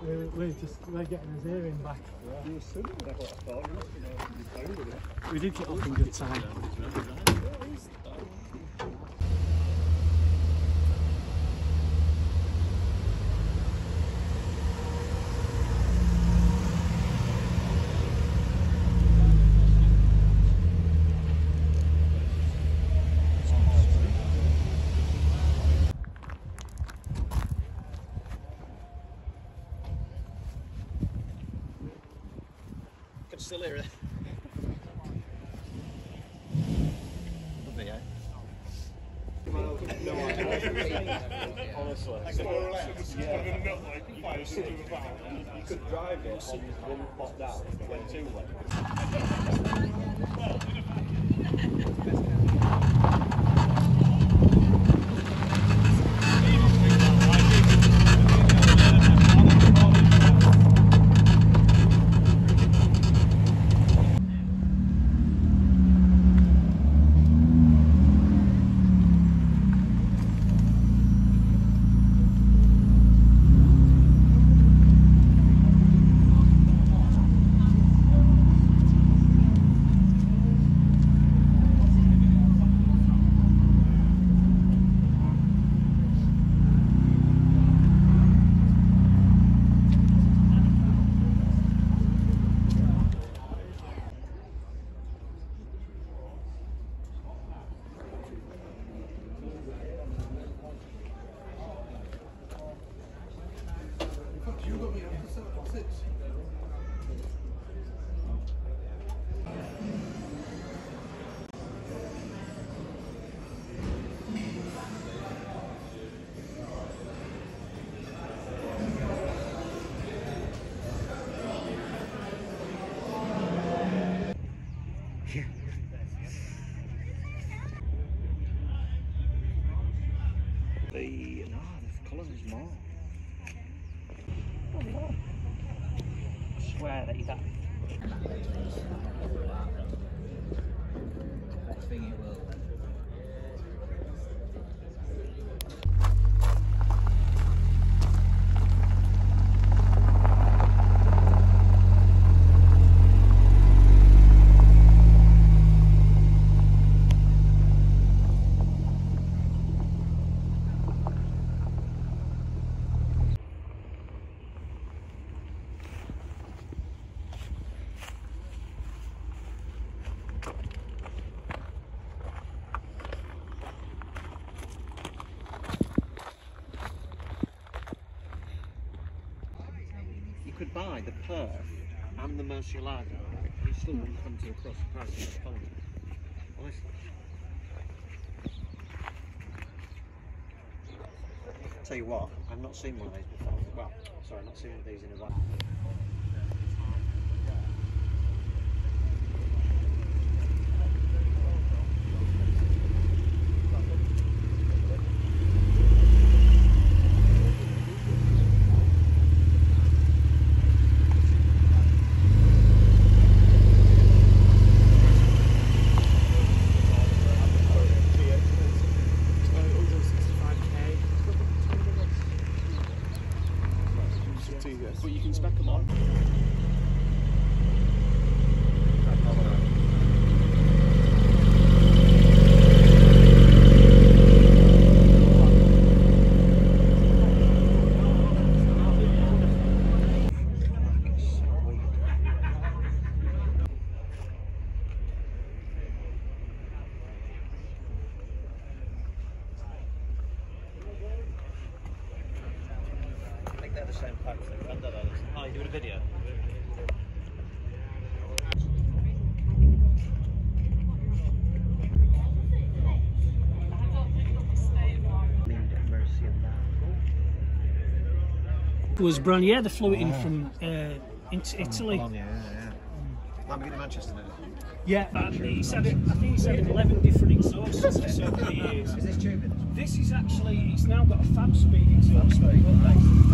We're getting his earring back. You were sitting there, what I thought. You found it. We did get off in good time. Still hear it. Lovely, eh? Honestly. You could drive it on one pop down if it went two The colours is more. I swear that he's that. I think it will. You could buy the Perth and the Murcielago. You still wouldn't come to across the price of the pond. Honestly. Tell you what, I've not seen one of these before. Well, sorry, I've not seen one of these in a while. But you can spec them on. I think they're the same pack. Oh, you doing a video? Was brand yeah, they flew it in from into Italy. Yeah. Lamborghini Manchester, didn't it? Yeah, and he said it. I think he said 11 different exhausts for so many years. Is this tubing? This is actually, it's now got a fab speed exhaust.